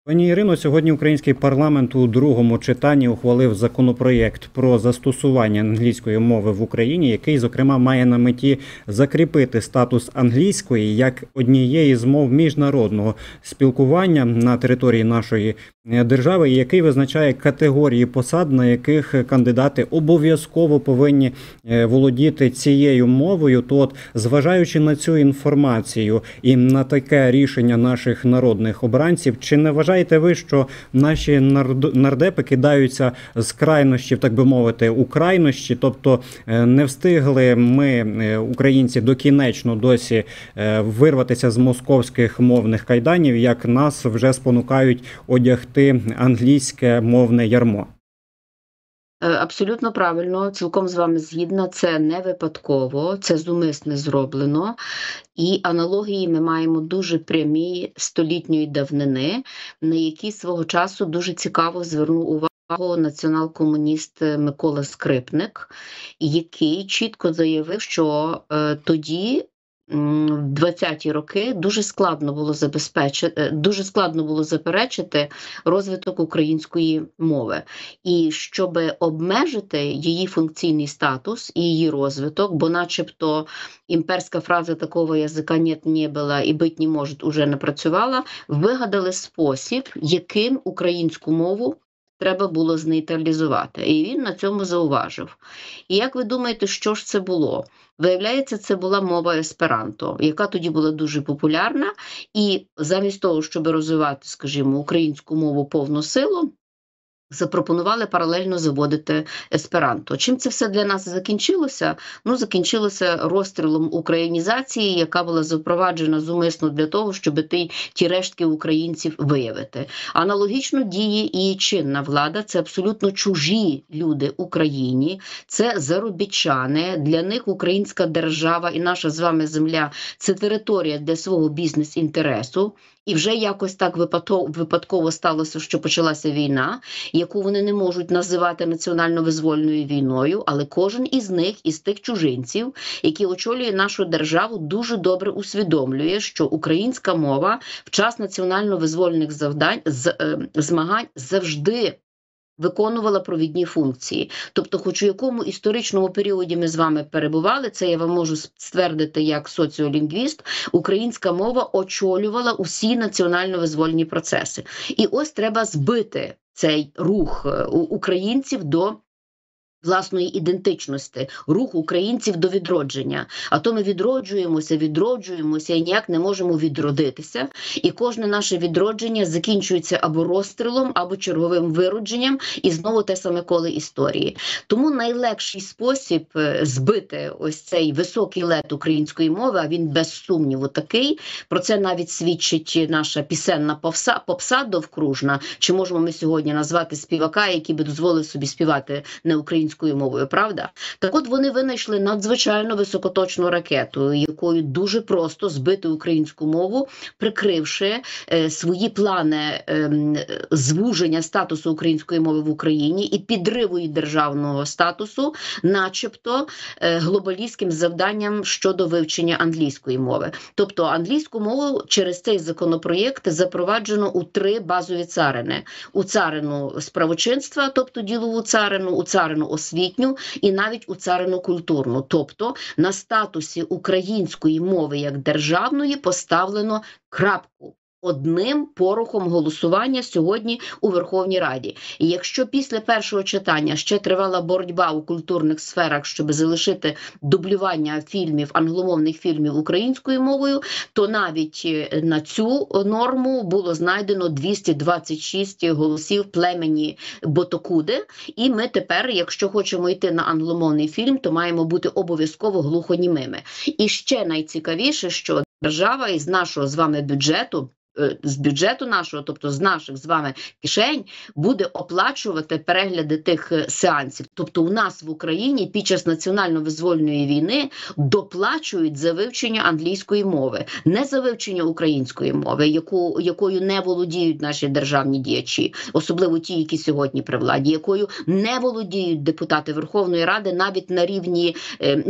Пані Ірино, сьогодні український парламент у другому читанні ухвалив законопроєкт про застосування англійської мови в Україні, який, зокрема, має на меті закріпити статус англійської як однієї з мов міжнародного спілкування на території нашої держави, і який визначає категорії посад, на яких кандидати обов'язково повинні володіти цією мовою. То от, зважаючи на цю інформацію і на таке рішення наших народних обранців, чи не вважаєте ви, що наші нардепи кидаються з крайнощів, так би мовити, у крайнощі, тобто не встигли ми, українці, докінечно досі вирватися з московських мовних кайданів, як нас вже спонукають одягти англійське мовне ярмо? Абсолютно правильно, цілком з вами згідна, це не випадково, це зумисне зроблено, і аналогії ми маємо дуже прямі столітньої давнини, на які свого часу дуже цікаво звернув увагу націонал-комуніст Микола Скрипник, який чітко заявив, що тоді, в 20-ті роки, дуже складно було заперечити розвиток української мови. І щоб обмежити її функційний статус і її розвиток, бо начебто імперська фраза «такого язика нет, не было і бить не може» уже не працювала, вигадали спосіб, яким українську мову треба було знейтралізувати. І він на цьому зауважив. І як ви думаєте, що ж це було? Виявляється, це була мова есперанто, яка тоді була дуже популярна, і замість того, щоб розвивати, скажімо, українську мову повну силу, запропонували паралельно заводити есперанто. Чим це все для нас закінчилося? Ну, закінчилося розстрілом українізації, яка була запроваджена зумисно для того, щоб ті рештки українців виявити. Аналогічно діє і чинна влада. Це абсолютно чужі люди Україні, це заробітчани. Для них українська держава і наша з вами земля – це територія для свого бізнес-інтересу. І вже якось так випадково сталося, що почалася війна, яку вони не можуть називати національно-визвольною війною, але кожен із них, із тих чужинців, які очолює нашу державу, дуже добре усвідомлює, що українська мова в час національно-визвольних змагань завжди виконувала провідні функції. Тобто, хоч у якому історичному періоді ми з вами перебували, це я вам можу ствердити як соціолінгвіст, українська мова очолювала усі національно-визвольні процеси. І ось треба збити цей рух українців до власної ідентичності, рух українців до відродження. А то ми відроджуємося і ніяк не можемо відродитися. І кожне наше відродження закінчується або розстрілом, або черговим виродженням, і знову те саме коло історії. Тому найлегший спосіб збити ось цей високий лед української мови, а він без сумніву такий, про це навіть свідчить наша пісенна попса довкружна, чи можемо ми сьогодні назвати співака, який би дозволив собі співати не українською мовою, правда? Так от вони винайшли надзвичайно високоточну ракету, якою дуже просто збити українську мову, прикривши свої плани звуження статусу української мови в Україні і підриву її державного статусу, начебто глобалістським завданням щодо вивчення англійської мови. Тобто англійську мову через цей законопроєкт запроваджено у 3 базові царини. У царину справочинства, тобто ділову царину, у царину освітню і навіть у царину культурну. Тобто на статусі української мови як державної поставлено крапку. Одним порохом голосування сьогодні у Верховній Раді. І якщо після першого читання ще тривала боротьба у культурних сферах, щоб залишити дублювання фільмів, англомовних фільмів українською мовою, то навіть на цю норму було знайдено 226 голосів племені Ботокуди. І ми тепер, якщо хочемо йти на англомовний фільм, то маємо бути обов'язково глухонімими. І ще найцікавіше, що держава із нашого з вами бюджету, з бюджету нашого, тобто з наших з вами кишень, буде оплачувати перегляди тих сеансів. Тобто у нас в Україні під час національно-визвольної війни доплачують за вивчення англійської мови, не за вивчення української мови, якою не володіють наші державні діячі, особливо ті, які сьогодні при владі, якою не володіють депутати Верховної Ради навіть на рівні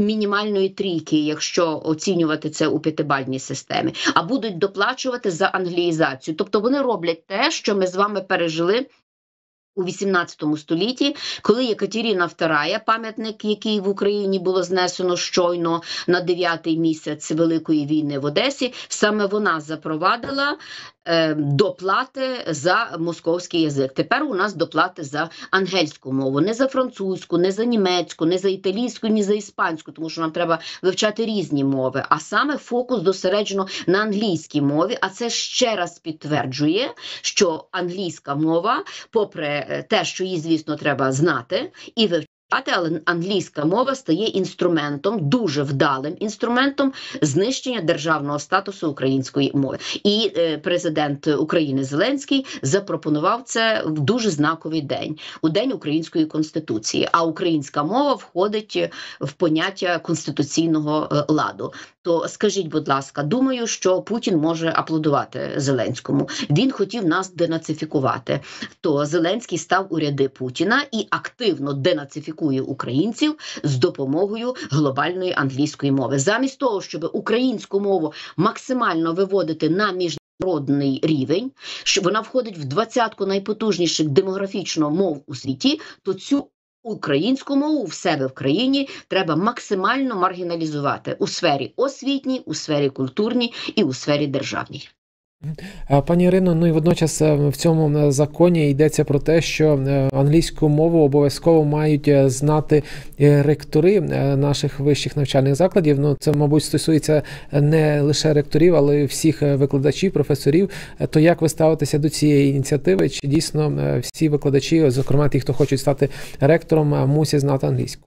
мінімальної трійки, якщо оцінювати це у 5-бальній системі, а будуть доплачувати за англійську англіїзацію. Тобто вони роблять те, що ми з вами пережили у 18 столітті, коли Екатерина II, пам'ятник, який в Україні було знесено щойно на 9-й місяць Великої війни в Одесі, саме вона запровадила доплати за московський язик. Тепер у нас доплати за ангельську мову, не за французьку, не за німецьку, не за італійську, ні за іспанську, тому що нам треба вивчати різні мови, а саме фокус зосереджено на англійській мові, а це ще раз підтверджує, що англійська мова, попри те, що її, звісно, треба знати і вивчати, але англійська мова стає інструментом, дуже вдалим інструментом знищення державного статусу української мови. І президент України Зеленський запропонував це в дуже знаковий день, у День Української Конституції. А українська мова входить в поняття конституційного ладу. То скажіть, будь ласка, думаю, що Путін може аплодувати Зеленському. Він хотів нас денацифікувати. То Зеленський став у ряди Путіна і активно денацифікує українців з допомогою глобальної англійської мови. Замість того, щоб українську мову максимально виводити на міжнародний рівень, що вона входить в 20-ку найпотужніших демографічно мов у світі, то цю українську мову в себе в країні треба максимально маргіналізувати у сфері освітній, у сфері культурній і у сфері державній. Пані Ірино, ну і водночас в цьому законі йдеться про те, що англійську мову обов'язково мають знати ректори наших вищих навчальних закладів. Ну, це, мабуть, стосується не лише ректорів, але й всіх викладачів, професорів. То як ви ставитеся до цієї ініціативи? Чи дійсно всі викладачі, зокрема ті, хто хочуть стати ректором, мусять знати англійську?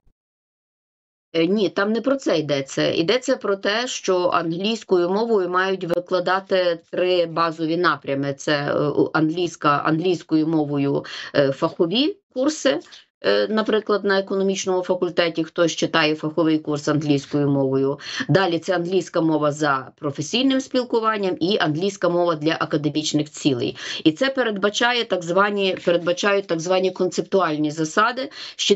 Ні, там не про це йдеться. Йдеться про те, що англійською мовою мають викладати 3 базові напрями. Це англійською мовою фахові курси, наприклад, на економічному факультеті хтось читає фаховий курс англійською мовою. Далі це англійська мова за професійним спілкуванням і англійська мова для академічних цілей. І це передбачають так звані концептуальні засади ще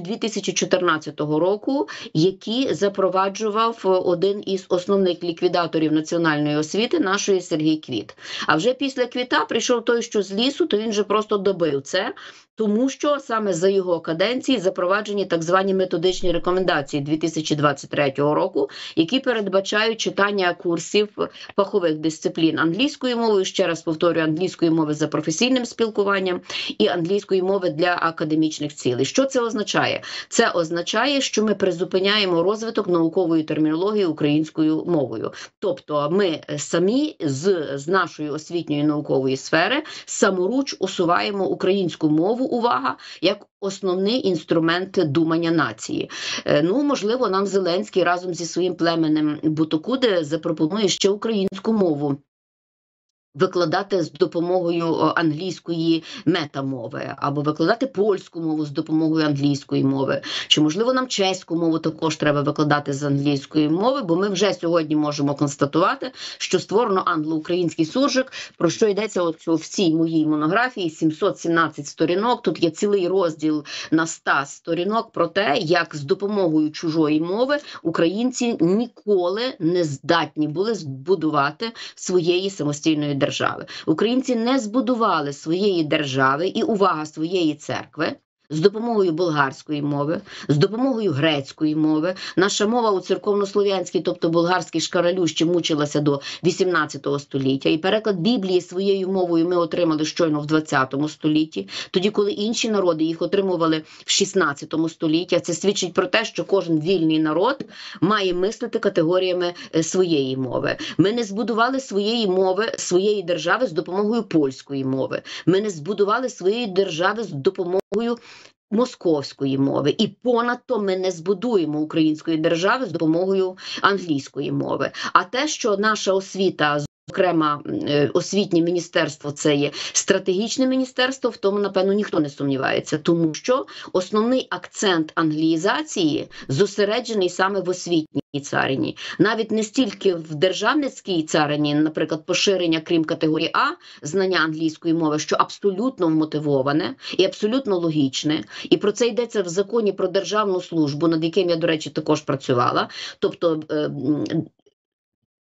2014 року, які запроваджував один із основних ліквідаторів національної освіти нашої Сергій Квіт. А вже після Квіта прийшов той, що з лісу, то він вже просто добив це, тому що саме за його каденції запроваджені так звані методичні рекомендації 2023 року, які передбачають читання курсів фахових дисциплін англійською мовою, ще раз повторюю, англійської мови за професійним спілкуванням і англійської мови для академічних цілей. Що це означає? Це означає, що ми призупиняємо розвиток наукової термінології українською мовою. Тобто ми самі з нашої освітньої наукової сфери саморуч усуваємо українську мову, увага, як основний інструмент думання нації. Ну, можливо, нам Зеленський разом зі своїм племенем Бутокуде запропонує ще українську мову викладати з допомогою англійської метамови, або викладати польську мову з допомогою англійської мови. Чи, можливо, нам чеську мову також треба викладати з англійської мови, бо ми вже сьогодні можемо констатувати, що створено англо-український суржик, про що йдеться в цій моїй монографії, 717 сторінок. Тут є цілий розділ на 100 сторінок про те, як з допомогою чужої мови українці ніколи не здатні були збудувати своєї самостійної держави. Українці не збудували своєї держави і, увага, своєї церкви з допомогою болгарської мови, з допомогою грецької мови. Наша мова у церковнослов'янській, тобто болгарській шкаралю, ще мучилася до 18 століття. І переклад Біблії своєю мовою ми отримали щойно в 20 столітті, тоді, коли інші народи їх отримували в 16 столітті. Це свідчить про те, що кожен вільний народ має мислити категоріями своєї мови. Ми не збудували своєї мови, своєї держави з допомогою польської мови. Ми не збудували своєї держави з допомогою московської мови. І понадто ми не збудуємо української держави з допомогою англійської мови. А те, що наша освіта, зокрема освітнє міністерство, це є стратегічне міністерство, в тому, напевно, ніхто не сумнівається, тому що основний акцент англіїзації зосереджений саме в освітній царині. Навіть не стільки в державницькій царині, наприклад, поширення, крім категорії А, знання англійської мови, що абсолютно вмотивоване і абсолютно логічне. І про це йдеться в законі про державну службу, над яким я, до речі, також працювала. Тобто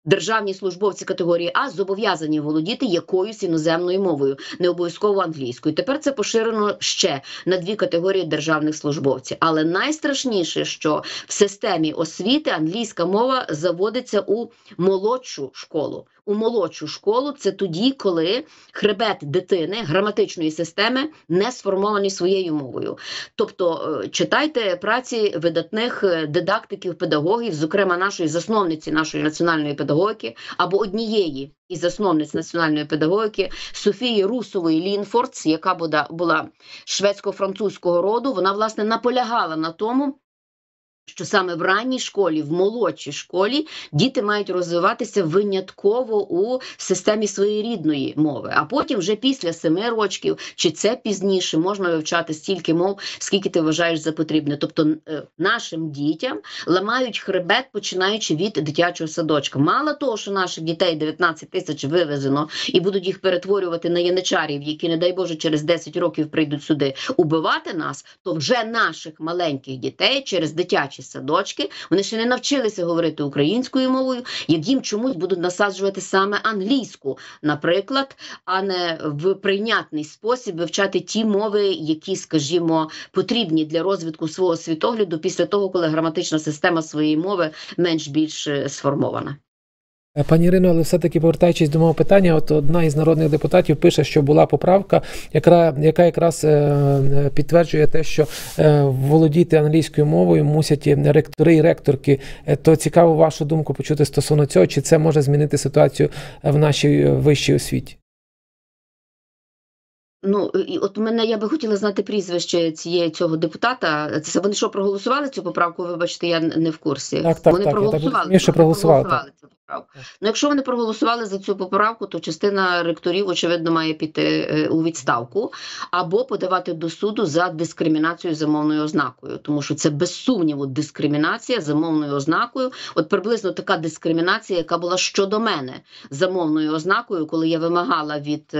державні службовці категорії А зобов'язані володіти якоюсь іноземною мовою, не обов'язково англійською. Тепер це поширено ще на 2 категорії державних службовців. Але найстрашніше, що в системі освіти англійська мова заводиться у молодшу школу. У молодшу школу це тоді, коли хребет дитини, граматичної системи не сформований своєю мовою. Тобто читайте праці видатних дидактиків, педагогів, зокрема нашої засновниці нашої національної педагогіки, або однієї із засновниць національної педагогіки Софії Русової Лінфордс, яка була шведсько-французького роду. Вона, власне, наполягала на тому, що саме в ранній школі, в молодшій школі діти мають розвиватися винятково у системі своєї рідної мови. А потім вже після 7 років, чи це пізніше, можна вивчати стільки мов, скільки ти вважаєш за потрібне. Тобто нашим дітям ламають хребет, починаючи від дитячого садочка. Мало того, що наших дітей 19 тисяч вивезено і будуть їх перетворювати на яничарів, які, не дай Боже, через 10 років прийдуть сюди убивати нас, то вже наших маленьких дітей через дитячі садочки, вони ще не навчилися говорити українською мовою, як їм чомусь будуть насаджувати саме англійську, наприклад, а не в прийнятний спосіб вивчати ті мови, які, скажімо, потрібні для розвитку свого світогляду після того, коли граматична система своєї мови менш-більш сформована. Пані Ірино, але все-таки повертаючись до мого питання, от одна із народних депутатів пише, що була поправка, яка якраз підтверджує те, що володіти англійською мовою мусять ректори і ректорки. То цікаво вашу думку почути стосовно цього, чи це може змінити ситуацію в нашій вищій освіті? Ну, і от я би хотіла знати прізвище цього депутата. Це вони що, проголосували цю поправку? Вибачте, я не в курсі. Так, вони так, проголосували. проголосували Цю поправку. Ну, якщо вони проголосували за цю поправку, то частина ректорів, очевидно, має піти у відставку або подавати до суду за дискримінацію за мовною ознакою. Тому що це, без сумніву, дискримінація за мовною ознакою. От приблизно така дискримінація, яка була щодо мене за мовною ознакою, коли я вимагала від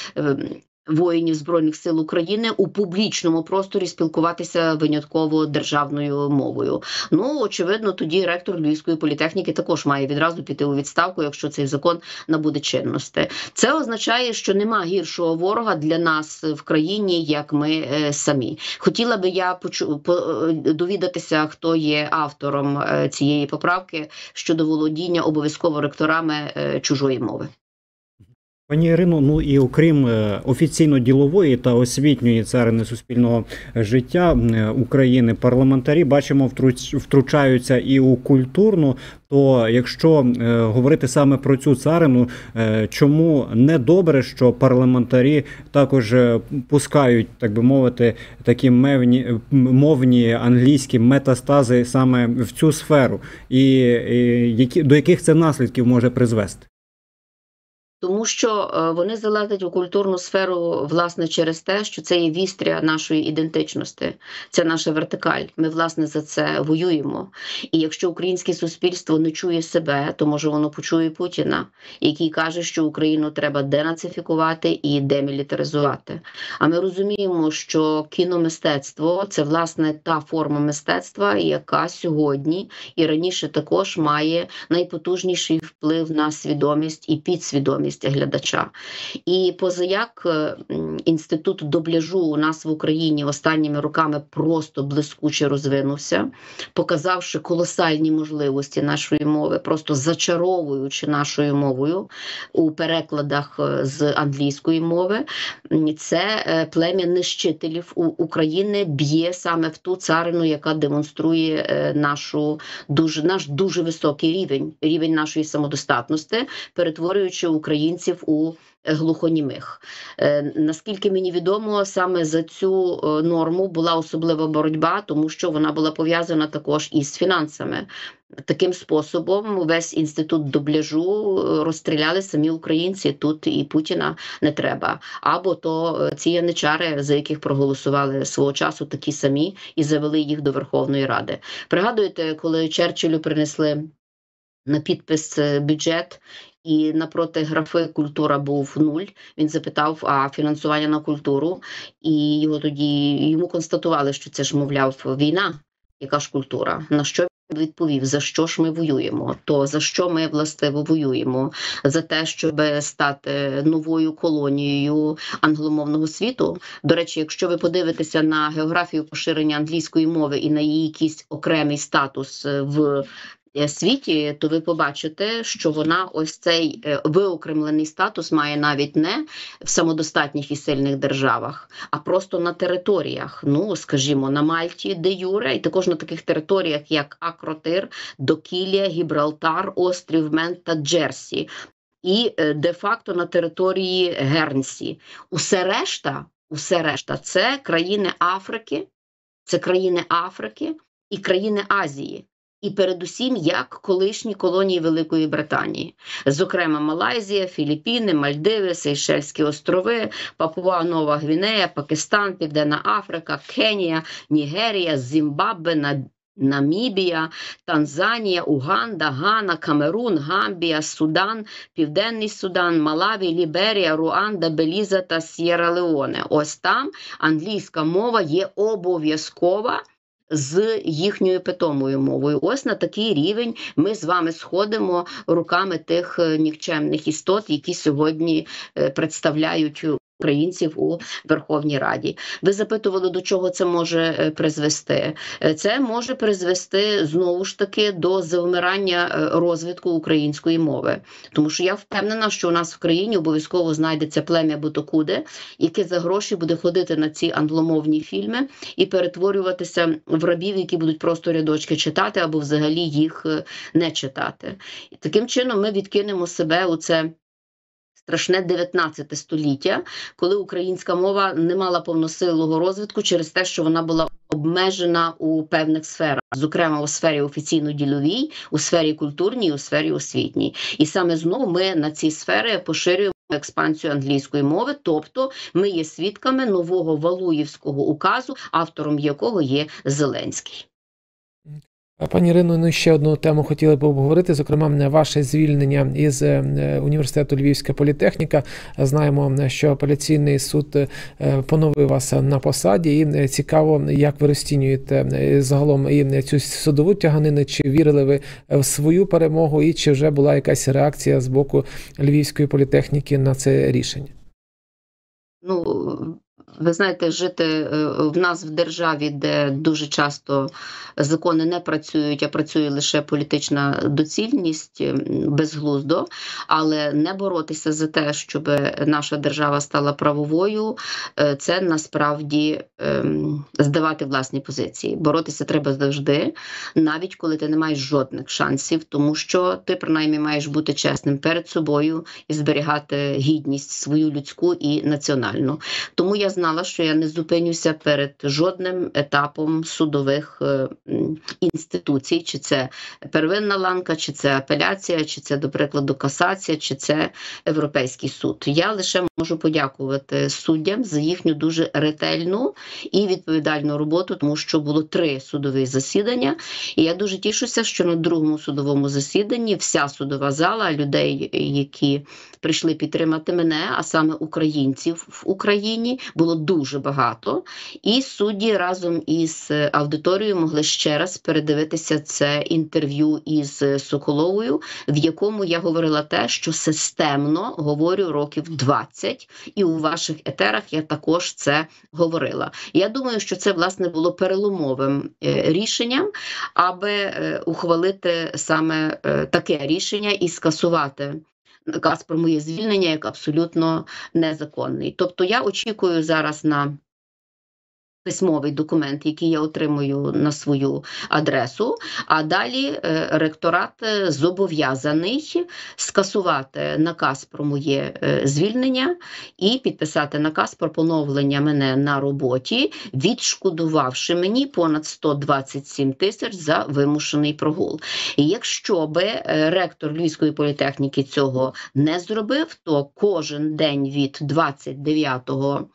воїнів Збройних сил України у публічному просторі спілкуватися винятково державною мовою. Ну, очевидно, тоді ректор Львівської політехніки також має відразу піти у відставку, якщо цей закон набуде чинності. Це означає, що нема гіршого ворога для нас в країні, як ми самі. Хотіла би я довідатися, хто є автором цієї поправки щодо володіння обов'язково ректорами чужої мови. Пані Ірино, ну і окрім офіційно-ділової та освітньої царини суспільного життя України, парламентарі, бачимо, втручаються і у культурну. То якщо говорити саме про цю царину, чому не добре, що парламентарі також пускають, так би мовити, такі мовні англійські метастази саме в цю сферу? І до яких це наслідків може призвести? Тому що вони залазять у культурну сферу, власне, через те, що це є вістря нашої ідентичності, це наша вертикаль. Ми, власне, за це воюємо. І якщо українське суспільство не чує себе, то, може, воно почує Путіна, який каже, що Україну треба денацифікувати і демілітаризувати. А ми розуміємо, що кіномистецтво – це, власне, та форма мистецтва, яка сьогодні і раніше також має найпотужніший вплив на свідомість і підсвідомість глядача. І позаяк інститут дубляжу у нас в Україні останніми роками просто блискуче розвинувся, показавши колосальні можливості нашої мови, просто зачаровуючи нашою мовою у перекладах з англійської мови. Це плем'я нищителів України б'є саме в ту царину, яка демонструє наш дуже високий рівень нашої самодостатності, перетворюючи українців у глухонімих. Наскільки мені відомо, саме за цю норму була особлива боротьба, тому що вона була пов'язана також із фінансами. Таким способом весь інститут дубляжу розстріляли самі українці, тут і Путіна не треба. Або то ці яничари, за яких проголосували свого часу, такі самі, і завели їх до Верховної Ради. Пригадуєте, коли Черчиллю принесли на підпис бюджет, і напроти графи «Культура» був 0. Він запитав, а фінансування на культуру? І йому констатували, що це ж, мовляв, війна. Яка ж культура? На що відповів, за що ж ми воюємо, то за що ми, властиво, воюємо? За те, щоб стати новою колонією англомовного світу. До речі, якщо ви подивитеся на географію поширення англійської мови і на її якийсь окремий статус в світі, то ви побачите, що вона ось цей виокремлений статус має навіть не в самодостатніх і сильних державах, а просто на територіях, ну, скажімо, на Мальті, де юре, і також на таких територіях, як Акротир, Докілія, Гібралтар, острів Мен та Джерсі, і де-факто на території Гернсі. Усе решта – це країни Африки і країни Азії. І передусім, як колишні колонії Великої Британії. Зокрема, Малайзія, Філіппіни, Мальдиви, Сейшельські острови, Папуа-Нова Гвінея, Пакистан, Південна Африка, Кенія, Нігерія, Зімбабве, Намібія, Танзанія, Уганда, Гана, Камерун, Гамбія, Судан, Південний Судан, Малаві, Ліберія, Руанда, Беліза та С'єра-Леоне. Ось там англійська мова є обов'язкова з їхньою питомою мовою. Ось на такий рівень ми з вами сходимо руками тих нікчемних істот, які сьогодні представляють українців у Верховній Раді. Ви запитували, до чого це може призвести. Це може призвести, знову ж таки, до завмирання розвитку української мови. Тому що я впевнена, що у нас в країні обов'язково знайдеться плем'я Бутокуде, яке за гроші буде ходити на ці англомовні фільми і перетворюватися в рабів, які будуть просто рядочки читати або взагалі їх не читати. І таким чином ми відкинемо себе у це страшне 19 століття, коли українська мова не мала повносилого розвитку через те, що вона була обмежена у певних сферах, зокрема у сфері офіційно-діловій, у сфері культурній, у сфері освітній. І саме знову ми на ці сфери поширюємо експансію англійської мови, тобто ми є свідками нового Валуєвського указу, автором якого є Зеленський. Пані Ірино, ну ще одну тему хотіли б обговорити, зокрема, ваше звільнення із університету Львівська політехніка. Знаємо, що апеляційний суд поновив вас на посаді, і цікаво, як ви розцінюєте загалом і цю судову тяганину, чи вірили ви в свою перемогу, і чи вже була якась реакція з боку Львівської політехніки на це рішення? Ну, ви знаєте, жити в нас в державі, де дуже часто закони не працюють, а працює лише політична доцільність, безглуздо, але не боротися за те, щоб наша держава стала правовою, це насправді здавати власні позиції. Боротися треба завжди, навіть коли ти не маєш жодних шансів, тому що ти принаймні маєш бути чесним перед собою і зберігати гідність свою людську і національну. Тому я знала, що я не зупинюся перед жодним етапом судових інституцій, чи це первинна ланка, чи це апеляція, чи це, до прикладу, касація, чи це Європейський суд. Я лише можу подякувати суддям за їхню дуже ретельну і відповідальну роботу, тому що було 3 судові засідання. І я дуже тішуся, що на другому судовому засіданні вся судова зала, людей, які прийшли підтримати мене, а саме українців в Україні, було дуже багато. І судді разом із аудиторією могли ще раз передивитися це інтерв'ю із Соколовою, в якому я говорила те, що системно говорю років 20, і у ваших етерах я також це говорила. Я думаю, що це, власне, було переломовим рішенням, аби ухвалити саме таке рішення і скасувати наказ про моє звільнення як абсолютно незаконний. Тобто я очікую зараз на письмовий документ, який я отримую на свою адресу, а далі ректорат зобов'язаний скасувати наказ про моє звільнення і підписати наказ про поновлення мене на роботі, відшкодувавши мені понад 127 тисяч за вимушений прогул. І якщо би ректор Львівської політехніки цього не зробив, то кожен день від 29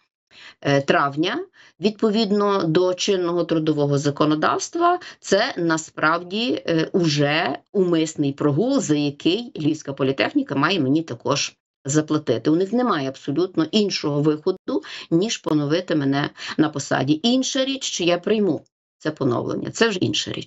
травня, відповідно до чинного трудового законодавства, це насправді уже умисний прогул, за який Львівська політехніка має мені також заплатити. У них немає абсолютно іншого виходу, ніж поновити мене на посаді. Інша річ, чи я прийму це поновлення, це вже інша річ.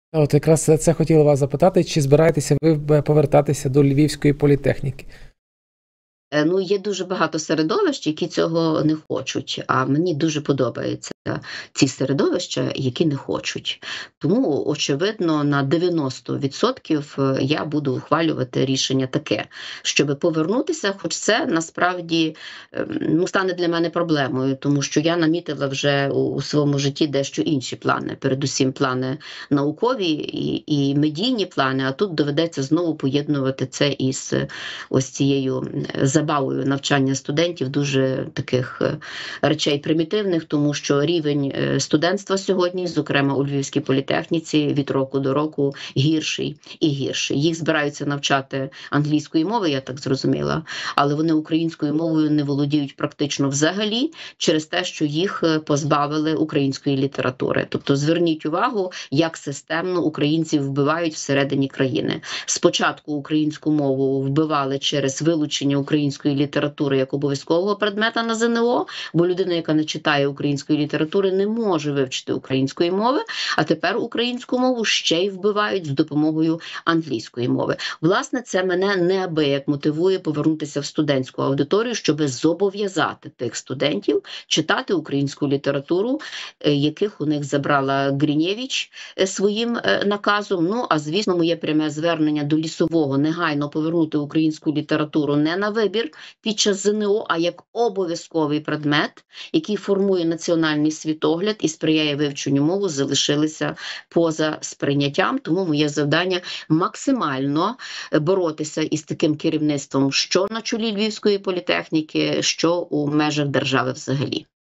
От якраз це хотіла вас запитати, чи збираєтеся ви повертатися до Львівської політехніки? Ну, є дуже багато середовищ, які цього не хочуть, а мені дуже подобаються ці середовища, які не хочуть. Тому, очевидно, на 90% я буду ухвалювати рішення таке, щоб повернутися, хоч це насправді стане для мене проблемою, тому що я намітила вже у своєму житті дещо інші плани, передусім плани наукові і медійні плани, а тут доведеться знову поєднувати це із ось цією забавою навчання студентів, дуже таких речей примітивних, тому що рівень студентства сьогодні, зокрема у Львівській політехніці, від року до року гірший і гірший. Їх збираються навчати англійської мови, я так зрозуміла, але вони українською мовою не володіють практично взагалі через те, що їх позбавили української літератури. Тобто зверніть увагу, як системно українців вбивають всередині країни. Спочатку українську мову вбивали через вилучення української літератури як обов'язкового предмета на ЗНО, бо людина, яка не читає української літератури, не може вивчити української мови, а тепер українську мову ще й вбивають з допомогою англійської мови. Власне, це мене неабияк мотивує повернутися в студентську аудиторію, щоб зобов'язати тих студентів читати українську літературу, яких у них забрала Гринєвич своїм наказом. Ну, а звісно, моє пряме звернення до Лісового негайно повернути українську літературу не на вибір під час ЗНО, а як обов'язковий предмет, який формує національний світогляд і сприяє вивченню мови, залишилися поза сприйняттям. Тому моє завдання максимально боротися із таким керівництвом, що на чолі Львівської політехніки, що у межах держави взагалі.